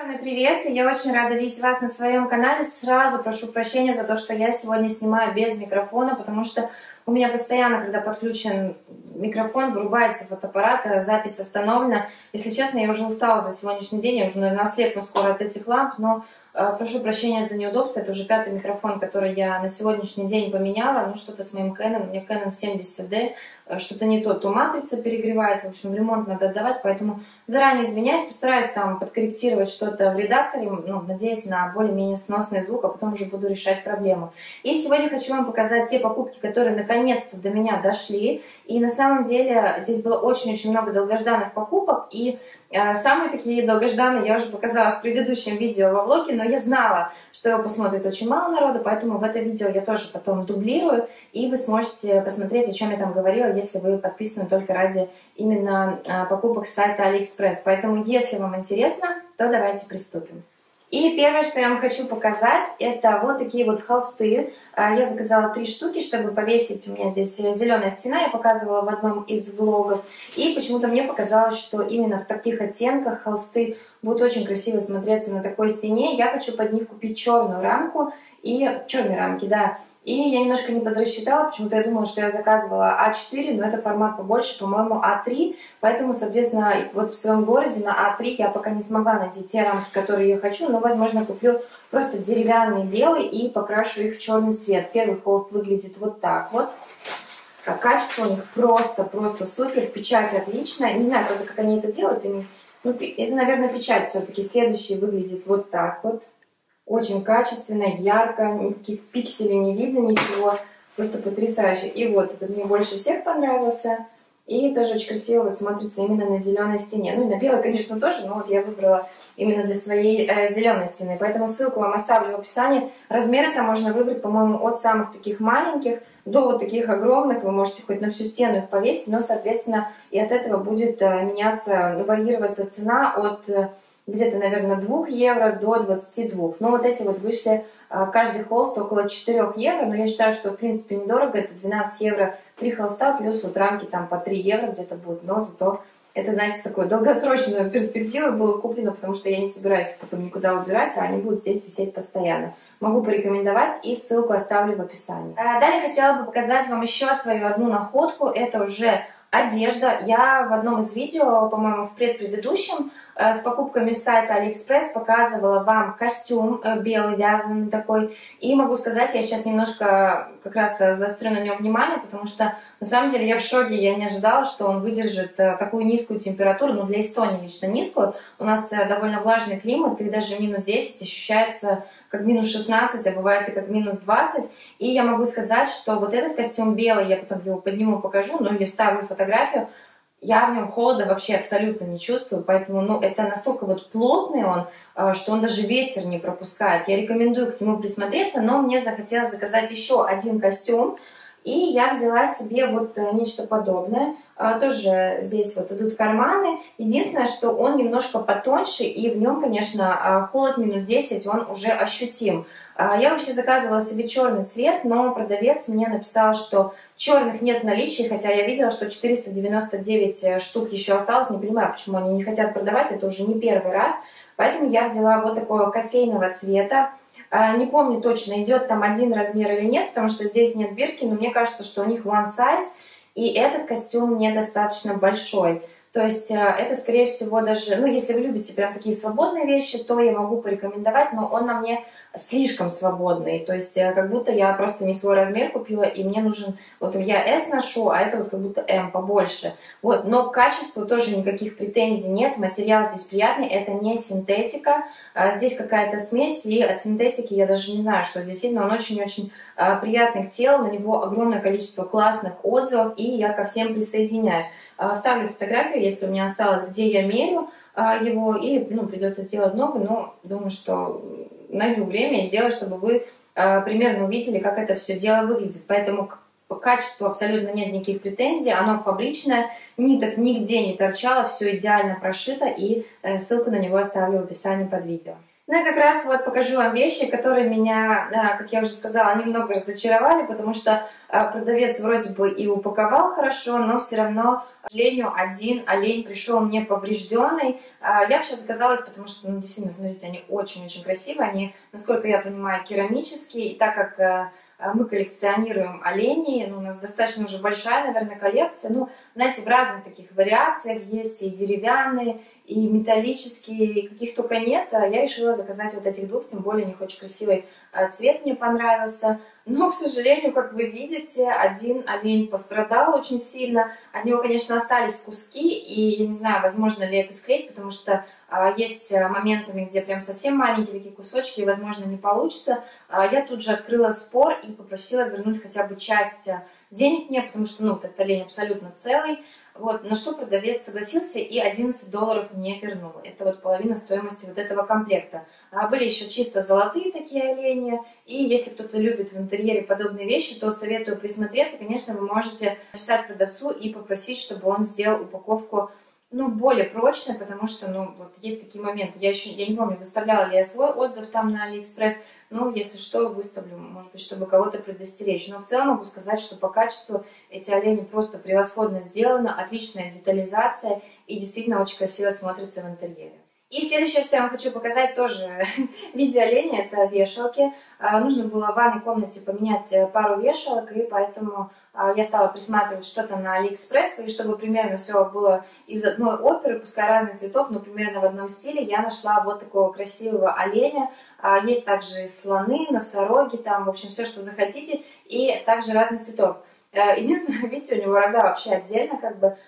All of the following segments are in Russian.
Огромный привет! Я очень рада видеть вас на своем канале. Сразу прошу прощения за то, что я сегодня снимаю без микрофона, потому что у меня постоянно, когда подключен микрофон, вырубается фотоаппарат, запись остановлена. Если честно, я уже устала за сегодняшний день, я уже, наверное, ослепну скоро от этих ламп, но прошу прощения за неудобство. Это уже 5-й микрофон, который я на сегодняшний день поменяла. Ну, что-то с моим Canon. У меня Canon 70D. Что-то не то. То матрица перегревается. В общем, ремонт надо отдавать. Поэтому заранее извиняюсь. Постараюсь там подкорректировать что-то в редакторе. Ну, надеюсь на более-менее сносный звук, а потом уже буду решать проблему. И сегодня хочу вам показать те покупки, которые наконец-то до меня дошли. И на самом деле здесь было очень-очень много долгожданных покупок. И самые такие долгожданные я уже показала в предыдущем видео во влоге, но я знала, что его посмотрит очень мало народу, поэтому в это видео я тоже потом дублирую, и вы сможете посмотреть, о чем я там говорила, если вы подписаны только ради именно покупок с сайта AliExpress. Поэтому, если вам интересно, то давайте приступим. И первое, что я вам хочу показать, это вот такие вот холсты. Я заказала 3 штуки, чтобы повесить. У меня здесь зеленая стена, я показывала в одном из влогов. И почему-то мне показалось, что именно в таких оттенках холсты будут очень красиво смотреться на такой стене. Я хочу под них купить черную рамку и черные рамки, да. И я немножко не подрасчитала, почему-то я думала, что я заказывала А4, но это формат побольше, по-моему, А3. Поэтому, соответственно, вот в своем городе на А3 я пока не смогла найти те рамки, которые я хочу, но, возможно, куплю просто деревянный белый и покрашу их в черный цвет. Первый холст выглядит вот так вот. Качество у них просто супер, печать отличная. Не знаю, правда, как они это делают. Ну, это, наверное, печать все-таки. Следующий выглядит вот так вот. Очень качественно, ярко, никаких пикселей не видно, ничего. Просто потрясающе. И вот, этот мне больше всех понравился. И тоже очень красиво вот смотрится именно на зеленой стене. Ну и на белой, конечно, тоже, но вот я выбрала именно для своей зеленой стены. Поэтому ссылку вам оставлю в описании. Размеры там можно выбрать, по-моему, от самых таких маленьких до вот таких огромных. Вы можете хоть на всю стену их повесить, но, соответственно, и от этого будет меняться, варьироваться цена от где-то, наверное, 2 евро до 22. Но вот эти вот вышли, каждый холст около 4 евро. Но я считаю, что, в принципе, недорого. Это 12 евро 3 холста, плюс вот рамки там по 3 евро где-то будут. Но зато это, знаете, такую долгосрочную перспективу было куплено, потому что я не собираюсь потом никуда убирать, а они будут здесь висеть постоянно. Могу порекомендовать, и ссылку оставлю в описании. Далее хотела бы показать вам еще свою одну находку. Это уже одежда. Я в одном из видео, по-моему, в предыдущем, с покупками с сайта AliExpress показывала вам костюм белый, вязаный такой. И могу сказать, я сейчас немножко как раз заострю на нем внимание, потому что на самом деле я в шоке, я не ожидала, что он выдержит такую низкую температуру, ну для Эстонии лично низкую. У нас довольно влажный климат, и даже минус 10 ощущается как минус 16, а бывает и как минус 20. И я могу сказать, что вот этот костюм белый, я потом его подниму, покажу, ну или вставлю фотографию, я в нем холода вообще абсолютно не чувствую, поэтому, ну, это настолько вот плотный он, что он даже ветер не пропускает. Я рекомендую к нему присмотреться, но мне захотелось заказать еще один костюм, и я взяла себе вот нечто подобное. Тоже здесь вот идут карманы. Единственное, что он немножко потоньше, и в нем, конечно, холод минус 10, он уже ощутим. Я вообще заказывала себе черный цвет, но продавец мне написал, что черных нет в наличии, хотя я видела, что 499 штук еще осталось. Не понимаю, почему они не хотят продавать, это уже не первый раз. Поэтому я взяла вот такого кофейного цвета. Не помню точно, идет там один размер или нет, потому что здесь нет бирки, но мне кажется, что у них one size, и этот костюм недостаточно большой. То есть это, скорее всего, даже, ну, если вы любите прям такие свободные вещи, то я могу порекомендовать, но он на мне слишком свободный. То есть как будто я просто не свой размер купила, и мне нужен, вот я S ношу, а это вот как будто M побольше. Вот, но к качеству тоже никаких претензий нет, материал здесь приятный, это не синтетика, здесь какая-то смесь, и от синтетики я даже не знаю, что здесь есть, но он очень-очень приятный к телу, на него огромное количество классных отзывов, и я ко всем присоединяюсь. Вставлю фотографию, если у меня осталось, где я мерю его, или, ну, придется сделать новый, но думаю, что найду время и сделаю, чтобы вы примерно увидели, как это все дело выглядит. Поэтому по качеству абсолютно нет никаких претензий, оно фабричное, ниток нигде не торчало, все идеально прошито, и ссылку на него оставлю в описании под видео. Ну и как раз вот покажу вам вещи, которые меня, как я уже сказала, немного разочаровали, потому что продавец вроде бы и упаковал хорошо, но все равно, к сожалению, один олень пришел мне поврежденный. Я вообще заказала их, потому что, ну, действительно, смотрите, они очень-очень красивые, они, насколько я понимаю, керамические, и так как мы коллекционируем оленей, ну, у нас достаточно уже большая, наверное, коллекция, ну, знаете, в разных таких вариациях есть и деревянные, и металлические, и каких только нет. Я решила заказать вот этих двух, тем более у них очень красивый цвет мне понравился. Но, к сожалению, как вы видите, один олень пострадал очень сильно. От него, конечно, остались куски, и я не знаю, возможно ли это склеить, потому что есть моментами, где прям совсем маленькие такие кусочки, и, возможно, не получится. Я тут же открыла спор и попросила вернуть хотя бы часть денег мне, потому что, ну, вот этот олень абсолютно целый. Вот, на что продавец согласился и $11 мне вернул. Это вот половина стоимости вот этого комплекта. Были еще чисто золотые такие олени. И если кто-то любит в интерьере подобные вещи, то советую присмотреться. Конечно, вы можете написать продавцу и попросить, чтобы он сделал упаковку, ну, более прочной, потому что, ну, вот есть такие моменты. Я не помню, выставляла ли я свой отзыв там на AliExpress. Ну, если что, выставлю, может быть, чтобы кого-то предостеречь. Но в целом могу сказать, что по качеству эти олени просто превосходно сделаны, отличная детализация и действительно очень красиво смотрится в интерьере. И следующее, что я вам хочу показать, тоже в виде оленя, это вешалки. Нужно было в ванной комнате поменять пару вешалок, и поэтому я стала присматривать что-то на AliExpress, и чтобы примерно все было из одной оперы, пускай разных цветов, но примерно в одном стиле, я нашла вот такого красивого оленя. Есть также слоны, носороги, там, в общем, все, что захотите, и также разных цветов. Единственное, видите, у него рога вообще отдельно, как бы.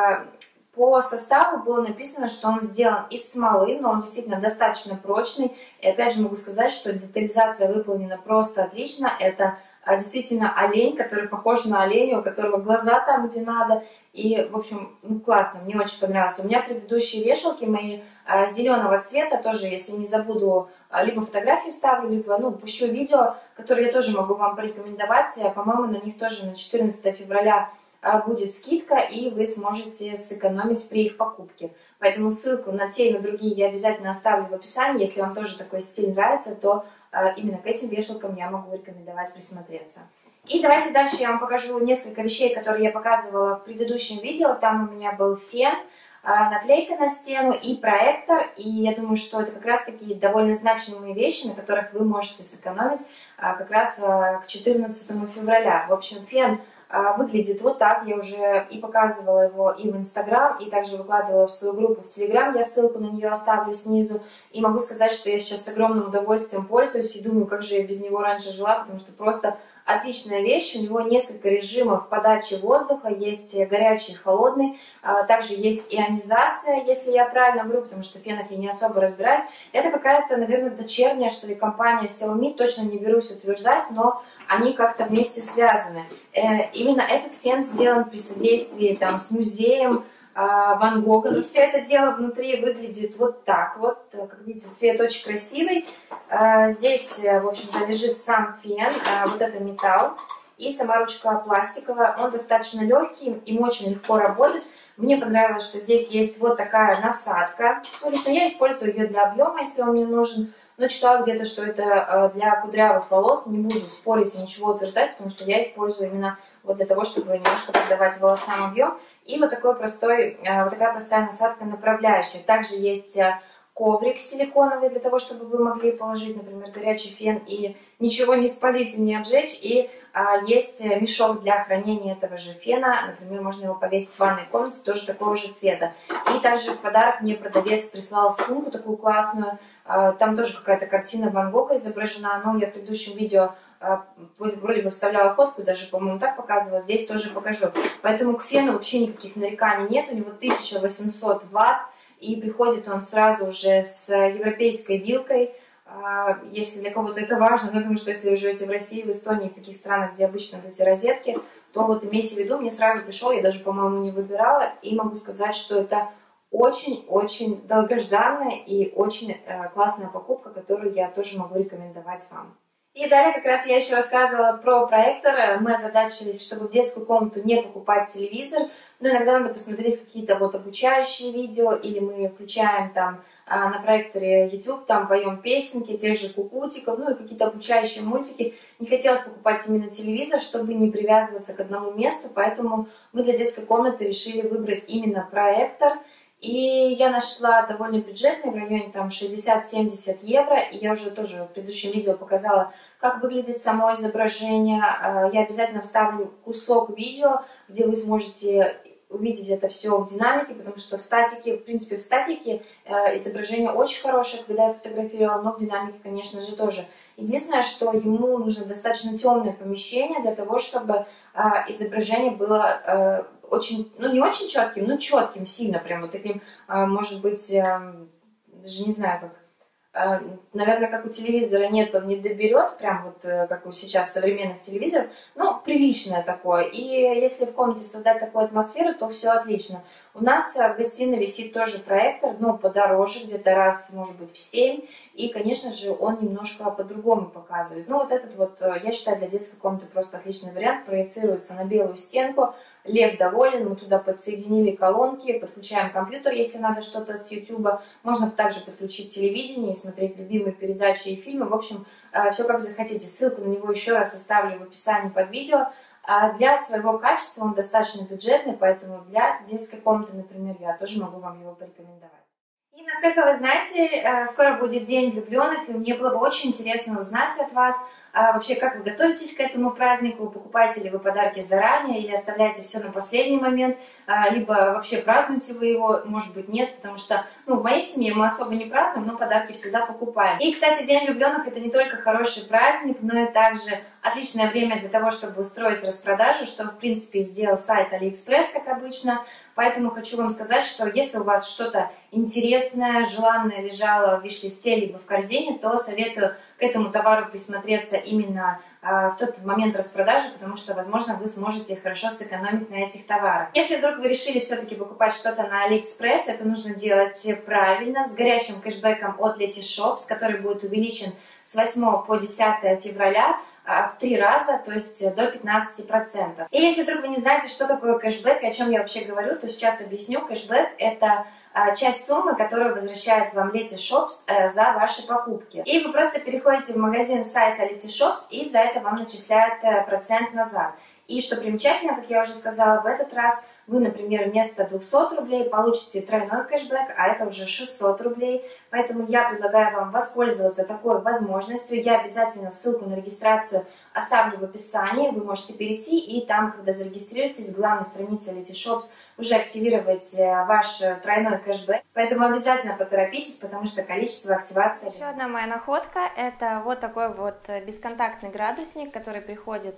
По составу было написано, что он сделан из смолы, но он действительно достаточно прочный. И опять же могу сказать, что детализация выполнена просто отлично. Это действительно олень, который похож на оленя, у которого глаза там, где надо. И, в общем, ну, классно, мне очень понравилось. У меня предыдущие вешалки мои зеленого цвета, тоже, если не забуду, либо фотографии вставлю, либо, ну, пущу видео, которые я тоже могу вам порекомендовать. По-моему, на них тоже на 14 февраля будет скидка, и вы сможете сэкономить при их покупке. Поэтому ссылку на те и на другие я обязательно оставлю в описании. Если вам тоже такой стиль нравится, то именно к этим вешалкам я могу рекомендовать присмотреться. И давайте дальше я вам покажу несколько вещей, которые я показывала в предыдущем видео. Там у меня был фен, наклейка на стену и проектор. И я думаю, что это как раз такие довольно значимые вещи, на которых вы можете сэкономить как раз к 14 февраля. В общем, фен выглядит вот так. Я уже и показывала его и в Инстаграм, и также выкладывала в свою группу в Телеграм. Я ссылку на нее оставлю снизу. И могу сказать, что я сейчас с огромным удовольствием пользуюсь и думаю, как же я без него раньше жила, потому что просто отличная вещь. У него несколько режимов подачи воздуха. Есть горячий и холодный. Также есть ионизация, если я правильно говорю, потому что в фенах я не особо разбираюсь. Это какая-то, наверное, дочерняя, что ли, компания Xiaomi. Точно не берусь утверждать, но они как-то вместе связаны. Именно этот фен сделан при содействии там, с музеем Ван Гога. И все это дело внутри выглядит вот так вот. Как видите, цвет очень красивый. Здесь, в общем-то, лежит сам фен. Вот это металл. И сама ручка пластиковая. Он достаточно легкий, им очень легко работать. Мне понравилось, что здесь есть вот такая насадка. Ну, лично я использую ее для объема, если он мне нужен. Но читала где-то, что это для кудрявых волос. Не буду спорить и ничего утверждать, потому что я использую именно вот для того, чтобы немножко придавать волосам объем. И вот такая простая насадка направляющая. Также есть коврик силиконовый для того, чтобы вы могли положить, например, горячий фен и ничего не спалить и не обжечь. И есть мешок для хранения этого же фена. Например, можно его повесить в ванной комнате, тоже такого же цвета. И также в подарок мне продавец прислал сумку такую классную. Там тоже какая-то картина Ван Гога изображена, но я в предыдущем видео вроде бы вставляла фотку, даже, по-моему, так показывала, здесь тоже покажу. Поэтому к фену вообще никаких нареканий нет, у него 1800 ватт, и приходит он сразу уже с европейской вилкой. Если для кого-то это важно, но я думаю, что если вы живете в России, в Эстонии, в таких странах, где обычно вот эти розетки, то вот имейте в виду, мне сразу пришел, я даже, по-моему, не выбирала, и могу сказать, что это очень-очень долгожданная и очень классная покупка, которую я тоже могу рекомендовать вам. И далее как раз я еще рассказывала про проектор. Мы озадачились, чтобы в детскую комнату не покупать телевизор, но иногда надо посмотреть какие-то вот обучающие видео, или мы включаем там на проекторе YouTube, там поем песенки тех же Кукутиков, ну и какие-то обучающие мультики. Не хотелось покупать именно телевизор, чтобы не привязываться к одному месту, поэтому мы для детской комнаты решили выбрать именно проектор. И я нашла довольно бюджетный, в районе там 60-70 евро, и я уже тоже в предыдущем видео показала, как выглядит само изображение. Я обязательно вставлю кусок видео, где вы сможете увидеть это все в динамике, потому что в статике, в принципе, в статике изображение очень хорошее, когда я фотографировала, но в динамике, конечно же, тоже. Единственное, что ему нужно достаточно темное помещение для того, чтобы изображение было очень, ну не очень четким, но четким сильно, прям вот таким, может быть, даже не знаю как, наверное, как у телевизора нет, он не доберет, прям вот как у сейчас современных телевизоров, но приличное такое. И если в комнате создать такую атмосферу, то все отлично. У нас в гостиной висит тоже проектор, но подороже, где-то раз, может быть, в 7. И, конечно же, он немножко по-другому показывает. Ну, вот этот вот, я считаю, для детской комнаты просто отличный вариант. Проецируется на белую стенку. Лев доволен, мы туда подсоединили колонки, подключаем компьютер, если надо что-то с YouTube. Можно также подключить телевидение и смотреть любимые передачи и фильмы. В общем, все как захотите. Ссылку на него еще раз оставлю в описании под видео. Для своего качества он достаточно бюджетный, поэтому для детской комнаты, например, я тоже могу вам его порекомендовать. И, насколько вы знаете, скоро будет День влюбленных, и мне было бы очень интересно узнать от вас, вообще, как вы готовитесь к этому празднику, покупаете ли вы подарки заранее или оставляете все на последний момент, либо вообще празднуете вы его, может быть, нет, потому что, ну, в моей семье мы особо не празднуем, но подарки всегда покупаем. И, кстати, День влюбленных — это не только хороший праздник, но и также отличное время для того, чтобы устроить распродажу, что, в принципе, сделал сайт AliExpress, как обычно. Поэтому хочу вам сказать, что если у вас что-то интересное, желанное лежало в виш-листе либо в корзине, то советую к этому товару присмотреться именно в тот момент распродажи, потому что, возможно, вы сможете хорошо сэкономить на этих товарах. Если вдруг вы решили все-таки покупать что-то на AliExpress, это нужно делать правильно, с горящим кэшбэком от Letyshops, который будет увеличен с 8 по 10 февраля, в 3 раза, то есть до 15%. И если вдруг вы не знаете, что такое кэшбэк и о чем я вообще говорю, то сейчас объясню. Кэшбэк — это часть суммы, которую возвращает вам Letyshops за ваши покупки. И вы просто переходите в магазин сайта Letyshops, и за это вам начисляют процент назад. И что примечательно, как я уже сказала, в этот раз вы, например, вместо 200 рублей получите тройной кэшбэк, а это уже 600 рублей. Поэтому я предлагаю вам воспользоваться такой возможностью. Я обязательно ссылку на регистрацию оставлю в описании. Вы можете перейти и там, когда зарегистрируетесь, в главной странице Letyshops уже активировать ваш тройной кэшбэк. Поэтому обязательно поторопитесь, потому что количество активаций... Еще одна моя находка — это вот такой вот бесконтактный градусник, который приходит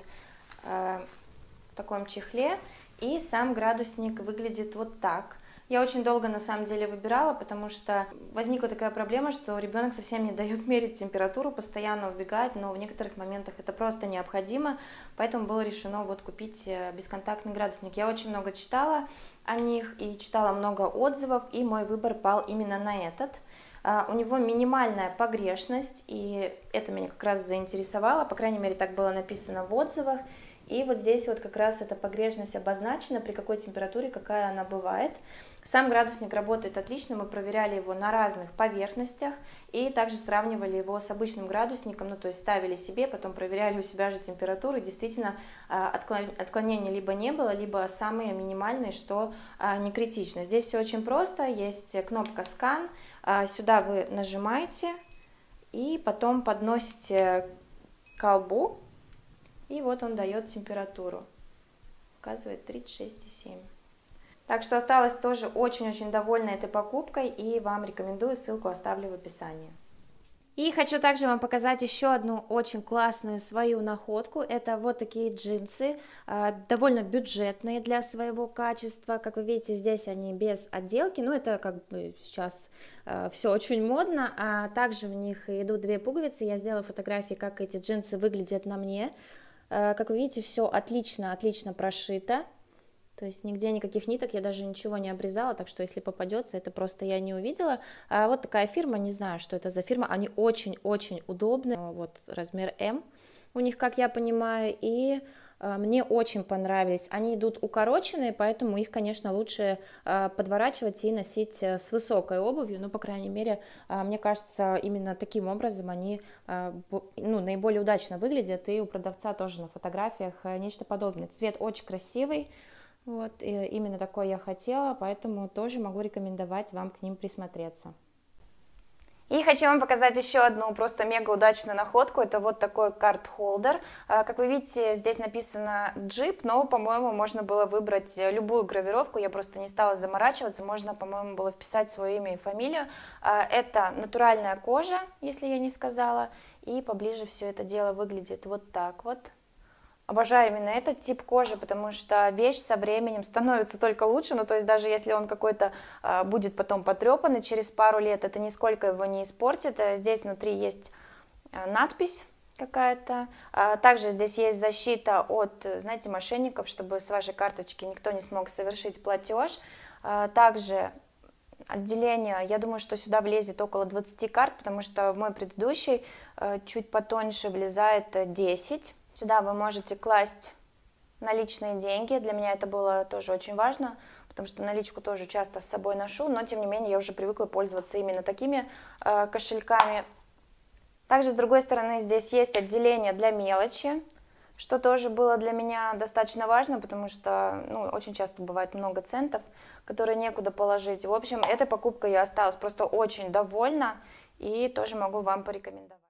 в таком чехле, и сам градусник выглядит вот так. Я очень долго на самом деле выбирала, потому что возникла такая проблема, что ребенок совсем не дает мерить температуру, постоянно убегает, но в некоторых моментах это просто необходимо, поэтому было решено вот купить бесконтактный градусник. Я очень много читала о них и читала много отзывов, и мой выбор пал именно на этот. У него минимальная погрешность, и это меня как раз заинтересовало, по крайней мере так было написано в отзывах. И вот здесь вот как раз эта погрешность обозначена, при какой температуре, какая она бывает. Сам градусник работает отлично, мы проверяли его на разных поверхностях и также сравнивали его с обычным градусником, ну то есть ставили себе, потом проверяли у себя же температуру, и действительно отклонений либо не было, либо самые минимальные, что не критично. Здесь все очень просто, есть кнопка «Скан», сюда вы нажимаете и потом подносите к колбу. И вот он дает температуру, показывает 36,7. Так что осталась тоже очень-очень довольна этой покупкой, и вам рекомендую, ссылку оставлю в описании. И хочу также вам показать еще одну очень классную свою находку. Это вот такие джинсы, довольно бюджетные для своего качества. Как вы видите, здесь они без отделки, но это как бы сейчас все очень модно. А также в них идут 2 пуговицы. Я сделала фотографии, как эти джинсы выглядят на мне. Как вы видите, все отлично прошито, то есть нигде никаких ниток, я даже ничего не обрезала, так что если попадется, это просто я не увидела. Вот такая фирма, не знаю, что это за фирма, они очень-очень удобны, вот размер М у них, как я понимаю, и мне очень понравились. Они идут укороченные, поэтому их, конечно, лучше подворачивать и носить с высокой обувью. Ну, по крайней мере, мне кажется, именно таким образом они наиболее удачно выглядят. И у продавца тоже на фотографиях нечто подобное. Цвет очень красивый. Вот, и именно такой я хотела, поэтому тоже могу рекомендовать вам к ним присмотреться. И хочу вам показать еще одну просто мега удачную находку. Это вот такой карт-холдер. Как вы видите, здесь написано Jeep, но, по-моему, можно было выбрать любую гравировку. Я просто не стала заморачиваться. Можно, по-моему, было вписать свое имя и фамилию. Это натуральная кожа, если я не сказала. И поближе все это дело выглядит вот так вот. Обожаю именно этот тип кожи, потому что вещь со временем становится только лучше, ну то есть даже если он какой-то будет потом потрепанный через пару лет, это нисколько его не испортит. Здесь внутри есть надпись какая-то, также здесь есть защита от, знаете, мошенников, чтобы с вашей карточки никто не смог совершить платеж. Также отделение, я думаю, что сюда влезет около 20 карт, потому что в мой предыдущий чуть потоньше влезает 10. Сюда вы можете класть наличные деньги. Для меня это было тоже очень важно, потому что наличку тоже часто с собой ношу, но тем не менее я уже привыкла пользоваться именно такими кошельками. Также с другой стороны здесь есть отделение для мелочи, что тоже было для меня достаточно важно, потому что очень часто бывает много центов, которые некуда положить. В общем, этой покупкой я осталась просто очень довольна и тоже могу вам порекомендовать.